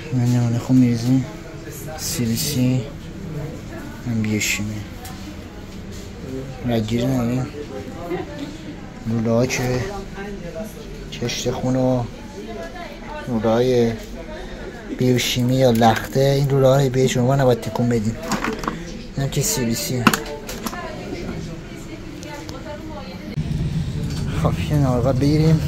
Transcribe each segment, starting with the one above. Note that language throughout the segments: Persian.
نمونه خوب میریزیم سیلیسی هم بیوشیمی رگگیری نداریم. لوله ها که کشت خون و لوله های بیوشیمی یا لخته، این لوله ها رو به هیچ عنوان نباید تکون بدیم. این هم که سیلیسی. خب یه نارقات بگیریم.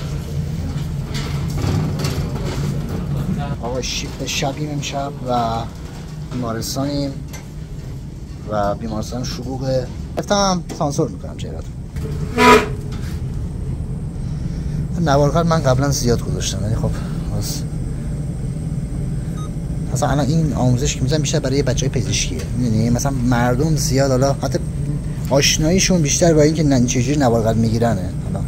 آقا شبیم امشب و بیمارستانیم و بیمارستان شلوغه. رفتم سانسور میکنم چهره‌تون. نوارقات من قبلا زیاد گذاشتم ولی خب مثلا الان این آموزش که میذارم بیشتر برای بچهای پزشکیه. میدونی مثلا مردم زیاد حالا حتی آشناییشون بیشتر با اینکه چجوری نوارقات میگیرنه. حالا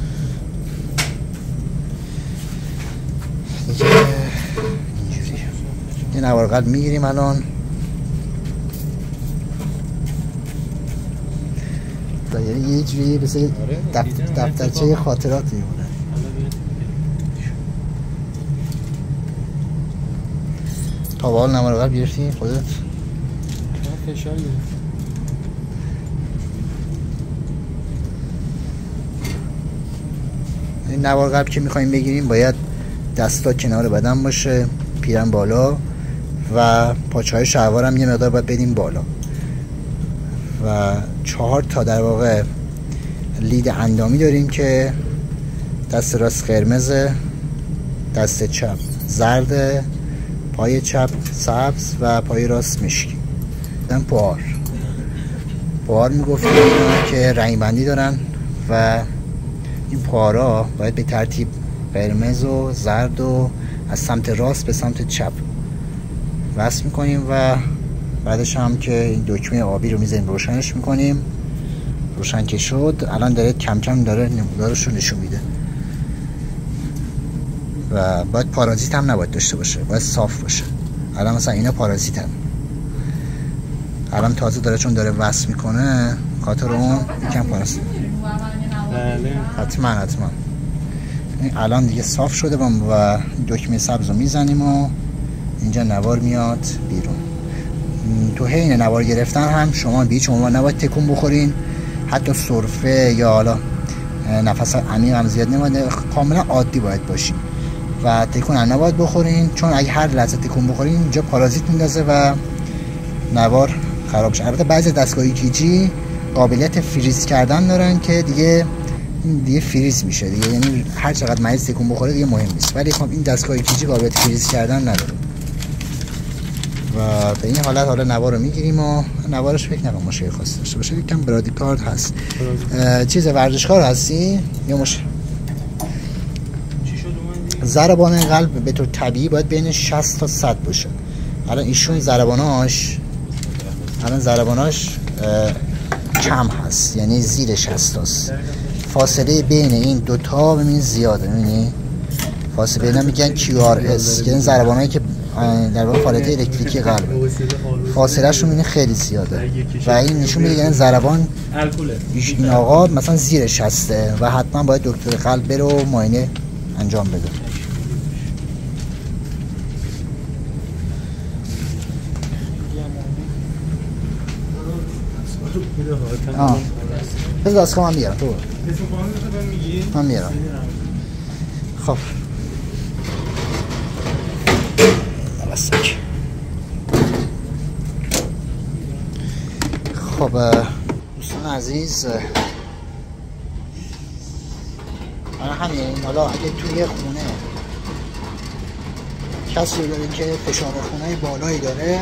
اینجوری یه نوارقات میگیریم الان. یعنی یه جوری مثل دفترچه خاطرات میمونه. تا به حال نوارقات گرفتی خودت؟ فشار این نوارقات که میخوایم بگیریم باید دستا کنار بدن باشه، پیرن بالا و پاچه های شلوار هم یه مقدار باید بدیم بالا و 4 تا در واقع لید اندامی داریم که دست راست قرمزه، دست چپ زرده، پای چپ سبز و پای راست مشکی. دن پوار میگفتیم که رنگ بندی دارن و این پوارا باید به ترتیب قرمز و زرد و از سمت راست به سمت چپ وصل میکنیم و بعدش هم که این دکمه آبی رو میذاریم روشنش میکنیم. روشن که شد الان داره کم کم داره نمودارش رو نشون میده و باید پارازیت هم نباید داشته باشه، باید صاف باشه. الان مثلا اینا پارازیت هم الان تازه داره چون داره وصل میکنه خاطر اون یکم پارازیت. حتما این الان دیگه صاف شده و دکمه سبز رو میزنیم و اینجا نوار میاد بیرون. تو حین نوار گرفتن هم شما به هیچ عنوان نباید تکون بخورین، حتی سرفه یا حالا نفس عمیق هم زیاد نباید، کاملا عادی باید باشین و تکون هم نباید بخورین چون اگه هر لحظه تکون بخورین اینجا پارازیت میندازه و نوار خراب شه. البته بعضی دستگاه کیجی قابلیت فریز کردن دارن که دیگه فریز میشه دیگه، یعنی هر چقدر مریض تکون بخوره دیگه مهم نیست، ولی خب این دستگاه کیجی قابلیت فریز کردن نداره و به این حالت حالا نوار رو میگیریم و نوارش فکر نکنم مشکل خاصی داشته باشه. یکم برادیکارد هست. چیز ورزشکار هستی یا مش ضربان قلب به طور طبیعی باید بین 60 تا 100 باشه. الان ایشون ضرباناش کم هست، یعنی زیر 60 است. فاصله بین این دوتا ببین زیاده. ببینی فاصله اینا میگن QRS، یعنی ضربانایی که در واقع فعالیت الکتریکی قلب فاصله شون میبینی خیلی زیاده و این نشون میده یعنی ضربان این آقا مثلا زیر 60 و حتما باید دکتر قلب بره و معاینه انجام بده. بذار دستگاه من بیارم. تو من میارم. خب خب دوستان عزیز، همین حالا اگه توی خونه کسی دارین که فشار خونه بالایی داره،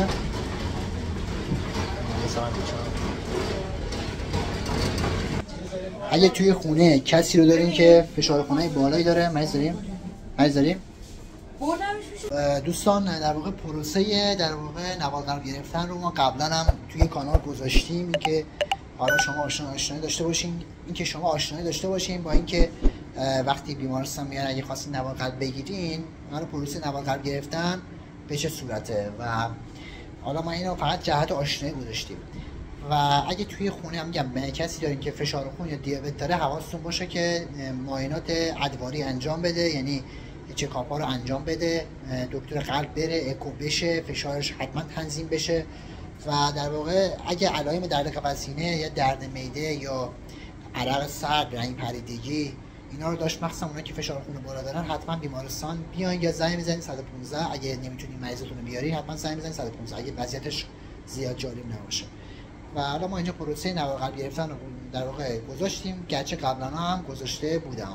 اگه توی خونه کسی رو دارین که فشار خونه بالایی داره، مریض داریم دوستان، در واقع پروسه در واقع نوار قلب گرفتن رو ما قبلا هم توی کانال گذاشتیم، این که حالا شما آشنایی داشته باشین با اینکه وقتی بیمارستان میان اگه خواستین نوار قلب بگیرین، حالا پروسه نوار قلب گرفتن به چه صورته و حالا ما اینو فقط جهت آشنایی گذاشتیم. و اگه توی خونه هم میگم کسی دارین که فشار خون یا دیابت داره، حواستون باشه که معاینات ادواری انجام بده، یعنی چکاپ ها رو انجام بده، دکتر قلب بره، اکو بشه، فشارش حتما تنظیم بشه و در واقع اگه علائم درد قفسینه یا درد معده یا عرق سرد، رنگ پریدگی اینا رو داشت، مخصوصا اونا که فشار خون بالا دارن، حتما بیمارستان بیاین یا زنگ بزنید 115. اگه نمیتونین مریضتون رو بیارین حتما زنگ بزنید 115 اگه وضعیتش زیاد جالب نباشه. و حالا ما اینجا پروسه نوار قلب گرفتن رو در واقع گذاشتیم، گرچه قبلا هم گذاشته بودم.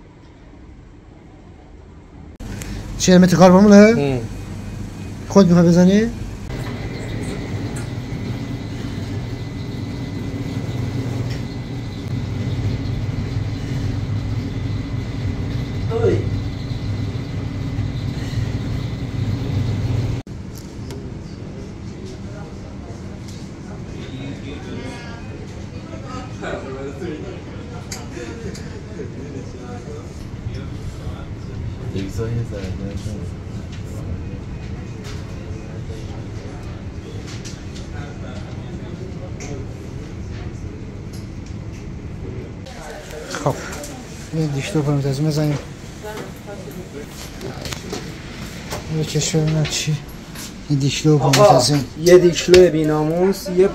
چه علمت کار بمونه؟ خود میخوای بزنی؟ خب این دیشتو پرمتازی بزنیم بکش ببینم چی. این دیشلو پرومتازین، یه دیشلو بیناموس، یه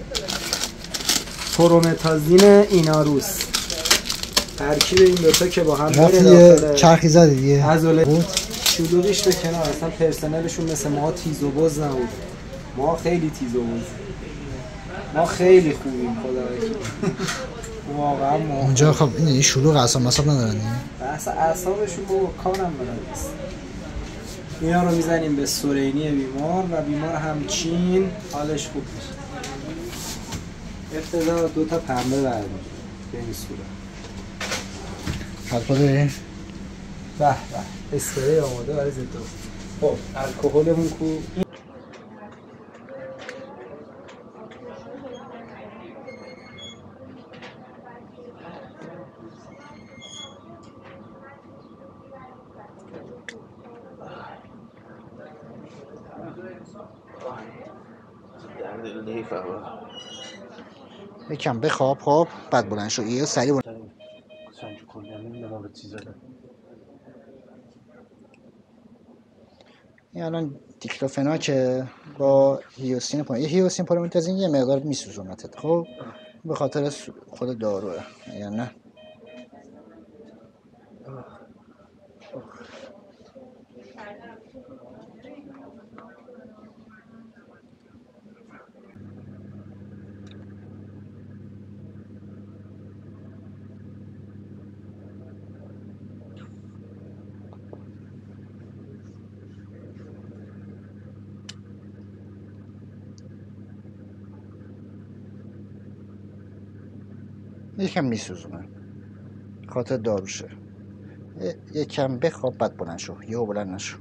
پرومتازین ایناروس، ترکیب این دوتا که با هم میره داخل چرخی زده دیگه عضله شلوغیش به کنار. اصلا پرسنلشون مثل ما تیز و بز نبود، ما خیلی تیز و بز، ما خیلی خوبیم خدا وکیل واقعا. ما اونجا خب این شلوغ اعصاب مصاب ندارن دیگه، بحث اعصابشون با کارم بلد نیست. اینا رو میزنیم به سرینی بیمار و بیمار همچین حالش خوب میشه. ابتدا 2 تا پنبه بردیم به این صورت. حتما داریم به به اسپری آماده برای ضد. خب الکلمون کو؟ یکم بخواب، خب بعد بلند شو. یه سری بلند این الان دیکلوفناکه با هیوسین یه هیوسین پرومتازین یه مقدار میسوزونتت، خب به خاطر خود داروه یا نه. یکم میسوزونه خاطر داروشه. یکم بخواب بعد بلند شو، یهو بلند نشو.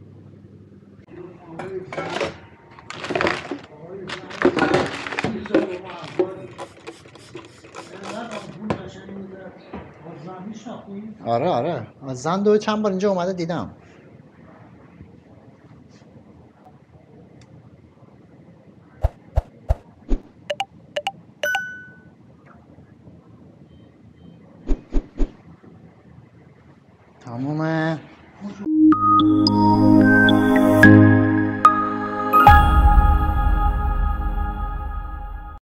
آره زن دو چند بار اینجا اومده دیدم. تمومه.